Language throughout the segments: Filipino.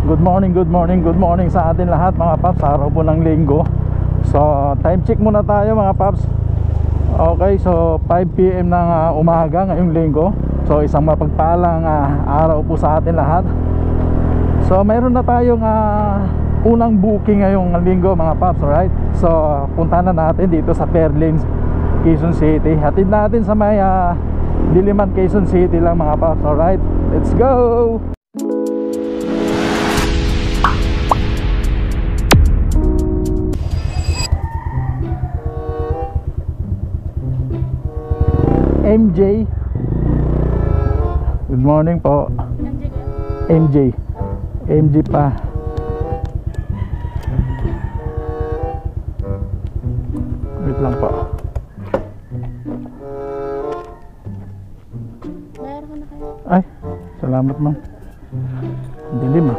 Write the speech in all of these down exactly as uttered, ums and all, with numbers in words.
Good morning, good morning, good morning sa atin lahat mga paps. Araw po ng linggo. So time check muna tayo mga paps. Okay, so five p m ng uh, umaga ngayong linggo. So isang mapagpalang uh, araw po sa atin lahat. So mayroon na tayong uh, unang booking ngayong linggo mga paps, alright? So punta na natin dito sa Fairlanes, Quezon City. Hatid natin sa may uh, Diliman, Quezon City lang mga paps, alright? Let's go! M J. Good morning po. M J. M J pa. Wait lang po. Bayar ko na kayo. Ay, salamat ma'am. Dilim ah.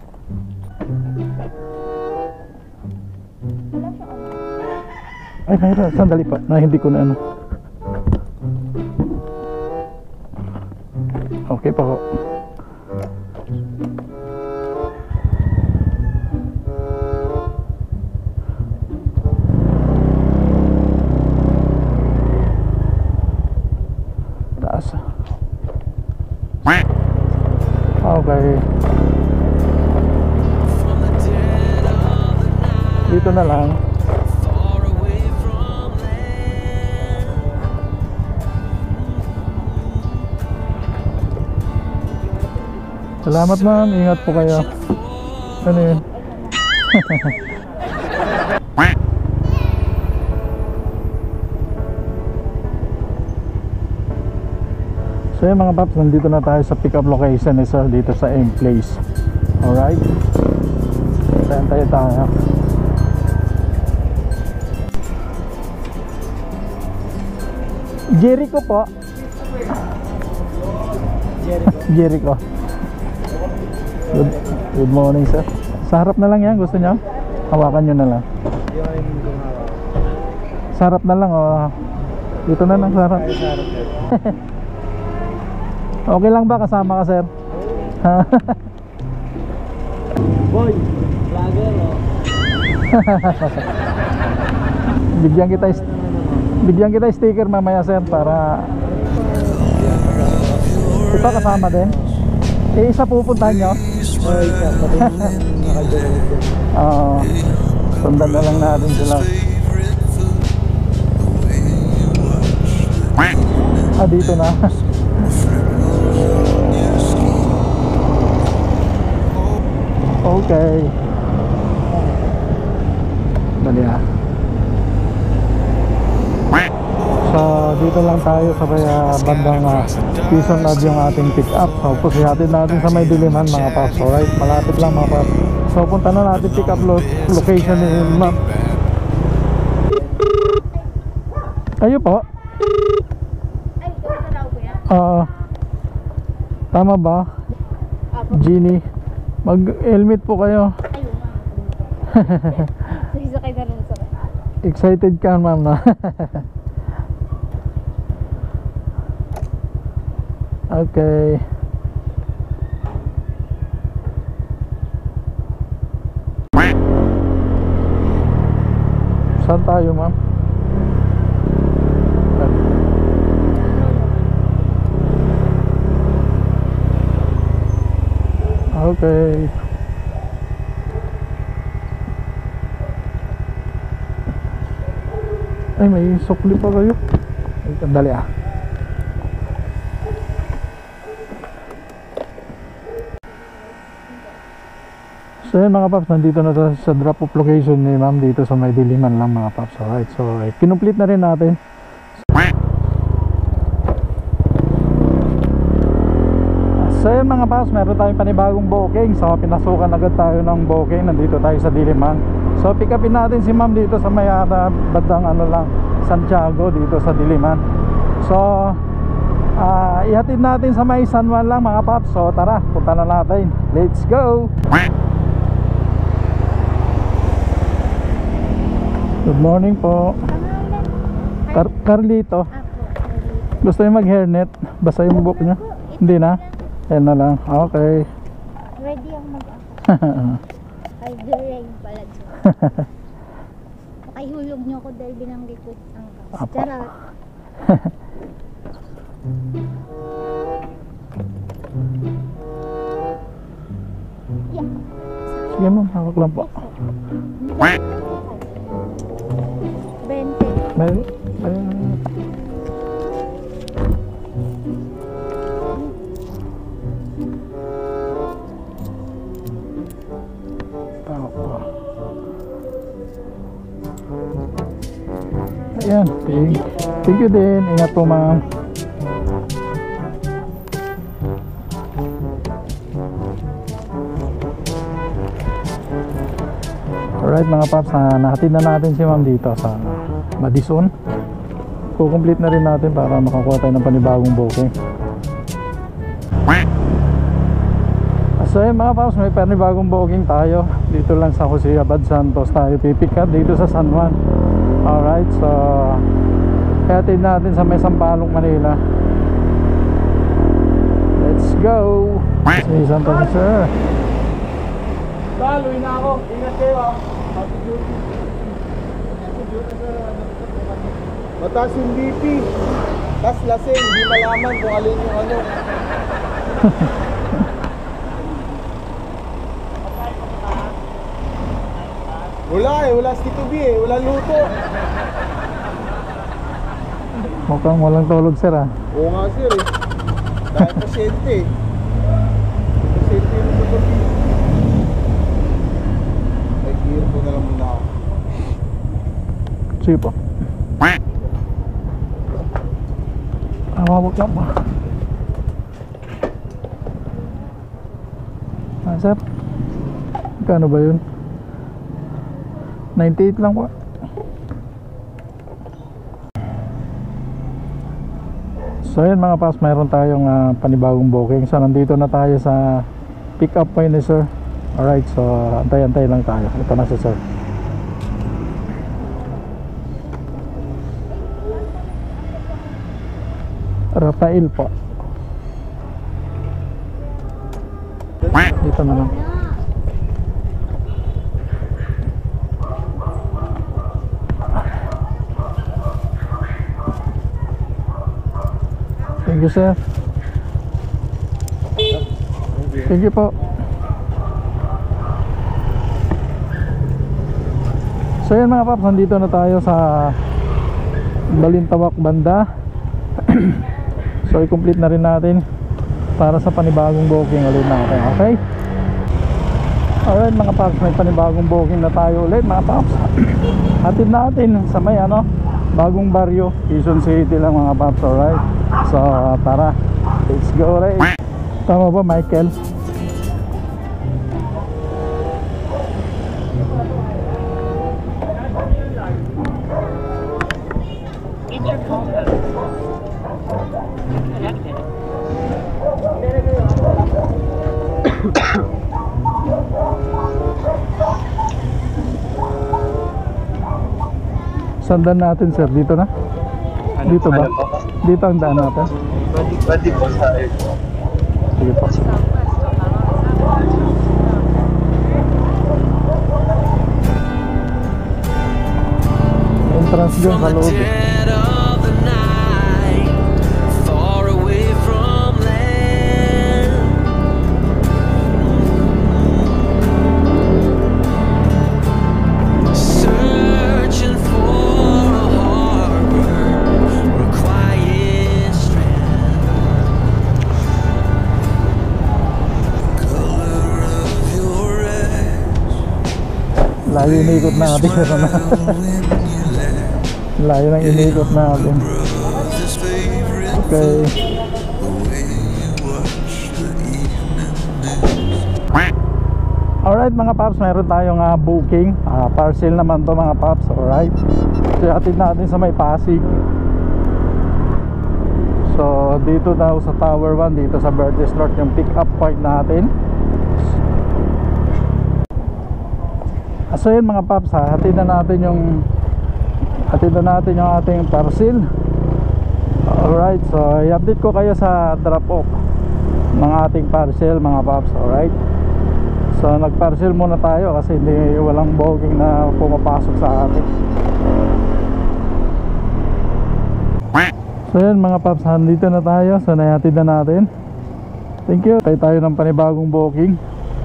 Ay, mayroon. Sandali pa. Na hindi ko na ano. Okay pa ko. Taas. Okay. Dito na lang. Salamat ma'am, ingat po kayo. Ano yun? So yun mga paps, nandito na tayo sa pick up location eh, sir, dito sa M Place. Alright? Tayo tayo. Jericho po. Jericho. Jericho. Good, good morning sir. Sa harap na lang yan, gusto nyo? Hawakan nyo na lang. Sa harap na lang oh. Dito na lang sa harap. Okay lang ba kasama ka sir? Boy, vlogger oh. Bigyan kita Bigyan kita sticker mamaya sir para ito kasama din. Eh isa pupuntahan nyo? Ay, Oo. Sundan na lang natin sila. Ah, dito na. Okay. Dali ah. So dito lang tayo sa uh, bandang uh, Quezon Lodge yung ating pick up. So pusihatin natin sa may Diliman mga paps. Alright, malapit lang mga paps. So punta na natin pick up lo location ni ma'am. Kayo po? Ay, ito na raw ko yan. Uh, tama ba? Jeannie, mag-helmet po kayo. Ayun nga. Sige, sakay na rin sa Excited ka ma'am na. Okay. Saan tayo ma'am? Okay. Ay, may sukli pa kayo. Ay, sandali ah. So yun mga paps, nandito na tayo sa drop off location ni ma'am dito sa may Diliman lang mga paps. Alright, so eh, kinumplete na rin natin. So yun mga paps, meron tayong panibagong booking. So pinasukan agad tayo ng booking. Nandito tayo sa Diliman. So pick upin natin si ma'am dito sa may uh, bandang ano lang, Santiago dito sa Diliman. So uh, ihatid natin sa may San Juan lang mga paps. So tara, punta na natin. Let's go! Good morning po. Car Carlito. Gusto niyo mag hairnet? Basta yung buhok niya? Hindi na? Yan na lang. Okay. Ready ako mag-ako. Ay, during pala dyan. Pakihulog niyo ako dahil binanggit ko ang kaps. Apa. Charot. Yeah. Sige ma'am, hawak lang po. Bente. May, may, Apa. Ayan, thank, thank you din. Ingat po ma'am. Alright mga paps, na nahatid na natin si ma'am dito sa Madison. Kukomplete na rin natin para makakuha tayo ng panibagong booking. So yun mga paps, may panibagong booking tayo. Dito lang sa Jose Abad Santos tayo pipick up dito sa San Juan. Alright, so hatid natin sa may Sampaloc, Manila. Let's go! Si Santos sir. Daloy na ako. Ingat kayo ah. Mataas yung B P. Tas lasing. Hindi malaman kung alin yung ano. Wala eh. Wala si Tito B eh. Wala luto. Mukhang walang tulog sir ah. Oo nga sir eh. Dahil pasyente eh. Pasyente yung Tito B. Nag-gear ko na lang muna ako. Sige po. Awawag lang po. Ah sir, kano ba yun? ninety-eight lang po. So yun mga paps, mayroon tayong uh, panibagong booking. So nandito na tayo sa pick up point ni sir. Alright, so antay-antay lang tayo. Ito na si sir. Rafael po. Dito na lang. Thank you sir. Thank you po. So yan mga paps, nandito na tayo sa Balintawak banda. So i-complete na rin natin para sa panibagong booking ulit natin. Okay? Alright mga paps, may panibagong booking na tayo ulit mga paps. Hatid natin sa may ano, bagong baryo, Quezon City lang mga paps. Alright, so tara, let's go. Right, tama ba Michael? Sandan natin sir, dito na? Dito ba? Dito ang daan natin? Pwede po sa Sige po. Entrance dyan sa loob. Layo inikot natin. Layo nang inikot natin. Okay. Alright mga paps, mayroon tayong uh, booking uh, parcel naman to mga paps. Alright, so hatid natin sa may Pasig. So dito daw sa Tower one, dito sa Vertis North yung pick up point natin. So yun mga paps, ha, hatid na natin yung hatid na natin yung ating parcel. Alright, so i-update ko kayo sa drop off ng ating parcel mga paps. Alright, So nag-parcel muna tayo kasi hindi, walang booking na pumapasok sa atin. So yun mga paps, dito na tayo. So nayatid na natin. Thank you. Tayo tayo ng panibagong booking.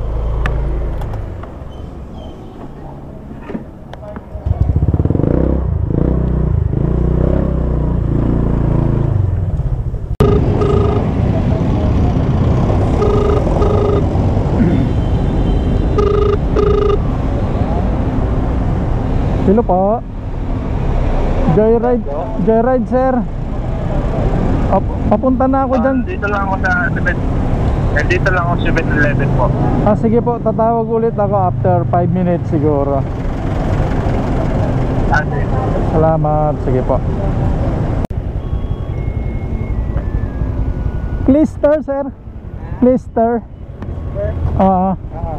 Hello po. Joyride, Joyride sir. Pap- Papunta na ako dyan. Dito lang ako sa seven. Eh, dito lang ako sa seven eleven po. Ah sige po, tatawag ulit ako after five minutes siguro. Ah, sige. Salamat, sige po. Clister sir. Clister. Oo.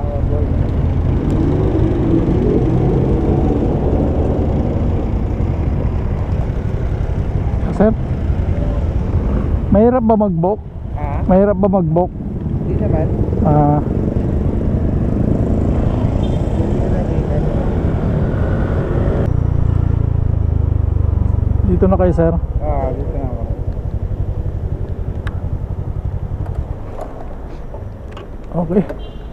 Sir, mahirap ba mag-book? Ah, Mahirap ba mag-book? hindi naman. Ah, dito na kayo sir. Ah, dito na ako. Okay.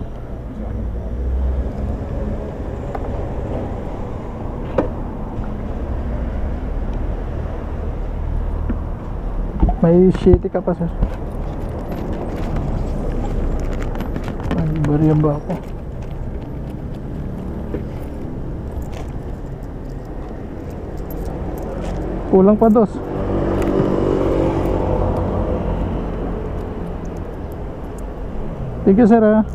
May shitty ka pa sir. May bariyan ba ako? Kulang pa dos. Thank you sir ah.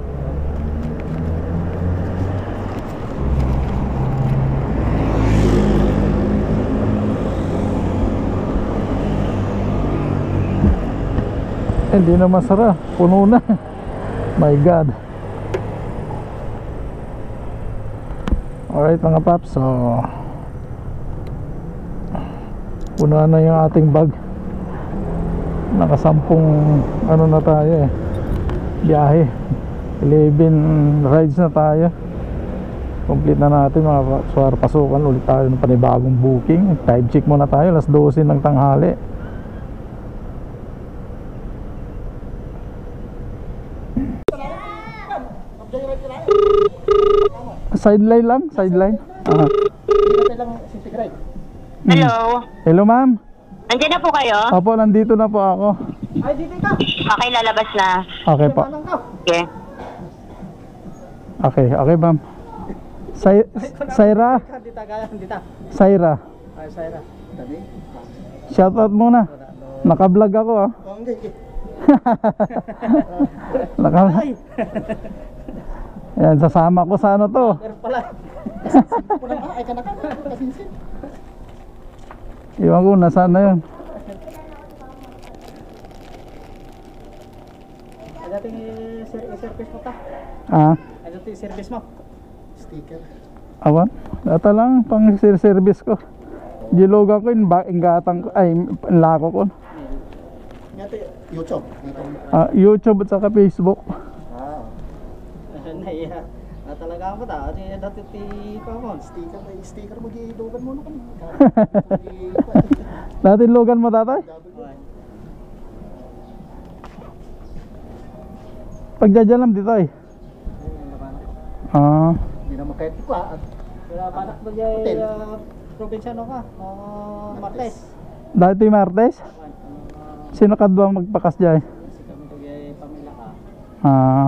Hindi na masara, puno na. My God. Alright mga paps, so puno na yung ating bag. Nakasampung ano na tayo eh, biyahe. eleven rides na tayo. Complete na natin mga paps. So pasukan ulit tayo ng panibagong booking. Time check muna tayo, alas twelve ng tanghali. Sideline lang, sideline. Ah. Hello. Hello ma'am. Nandiyan na po kayo? Opo, nandito na po ako. Okay, lalabas na. Okay po. Okay. Okay, okay ma'am. Say Saira. Saira. Ay, Saira. Tabi. Shout out muna. Naka-vlog ako ah. Oh, hindi. Naka Yan, sasama ko sa ano to. Pero pala. Kasinsin ko lang. Ay, ka na ka. Kasinsin. Iwan ko, nasaan na yun. Ay, dating i-service mo ta. Ah, Ay, dating i-service mo. Sticker. awan. Data lang, pang service ko. Gilogan ko yun, ba- ingatan ko, ay, lako ko. Ngati, YouTube. Ah, YouTube at saka Facebook. Ah. Naiya. Na talaga ako ta. Ano yung dati ti ko mo? Sticker, may sticker mo gilugan mo na kami. Dati logan mo tatay? Pagjajalam dito ay. Ah, Hindi na makahit ko ah. Kaya panak mo dyan probinsyano ka. Martes. dati Martes? Sino kadwang magpakas dyan? Kasi kami kaya pamilya ka. Ah,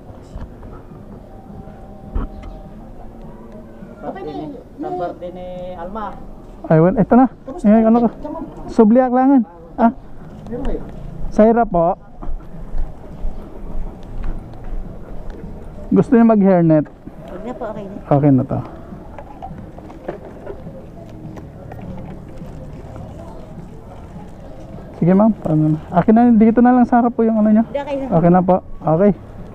Number din ni Alma. ayun, ito na. Ngayon, ano ko? Subliak langan. Ah, Saira po. Gusto niya mag-hairnet. Huwag na po, okay na. Okay na to. Sige ma'am, paano na? Akin na, dito na lang sa harap po yung ano niya. Okay na. Okay na po, okay.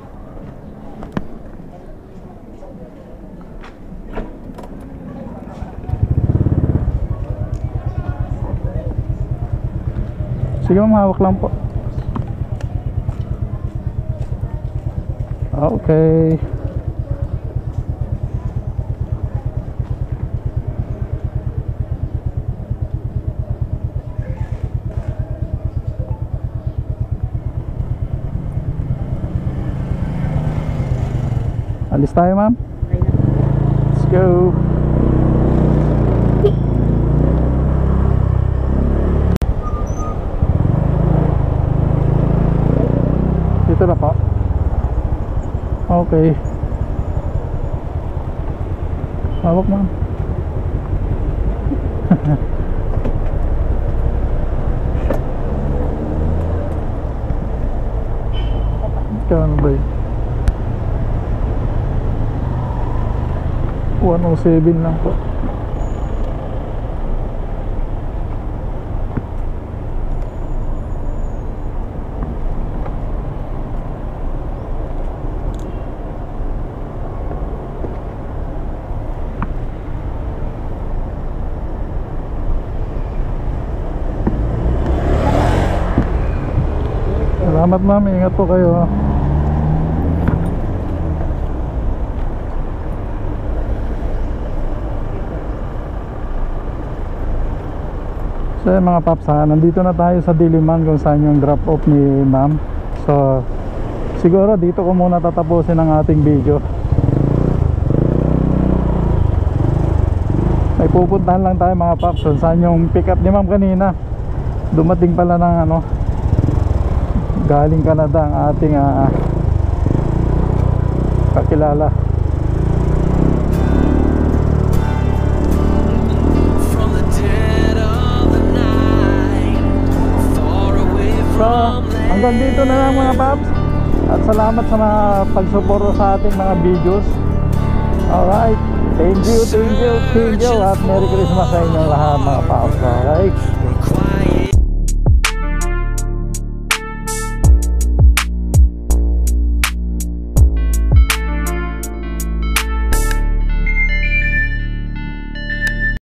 Sige ma'am, hawak lang po. Okay. Alis tayo, ma'am. Okay na. Let's go. Dito na po. Okay. Hawak, ma'am. Kano ba yun? one oh seven lang po. Salamat, ma'am, ingat po kayo. So yun, mga paps, ha, nandito na tayo sa Diliman kung saan yung drop off ni ma'am. So siguro dito ko muna tatapusin ang ating video. May pupuntahan lang tayo, mga paps, kung saan yung pick up ni ma'am kanina. Dumating pala ng ano, galing Canada ang ating uh, kakilala. So, hanggang dito na lang, mga paps. At salamat sa mga pagsuporta sa ating mga videos. Alright, thank you, thank you, thank you. At Merry Christmas sa inyo lahat, mga paps. Alright.